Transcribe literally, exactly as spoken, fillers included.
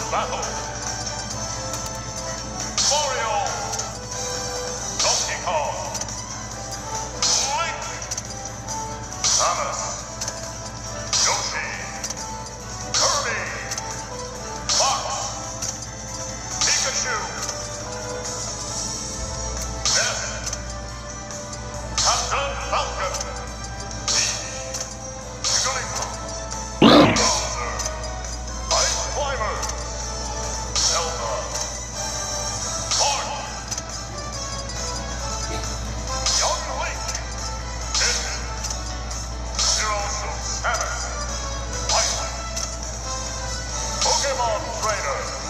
battle. Mario, Donkey Kong, Link, Samus, Yoshi, Kirby, Fox, Pikachu, Ness, Captain Falcon, Jigglypuff, Bowser, Ice Climber, Zelda, Mark, Young Link, Finn, Zero Suit Samus, White, Pokemon Trainer.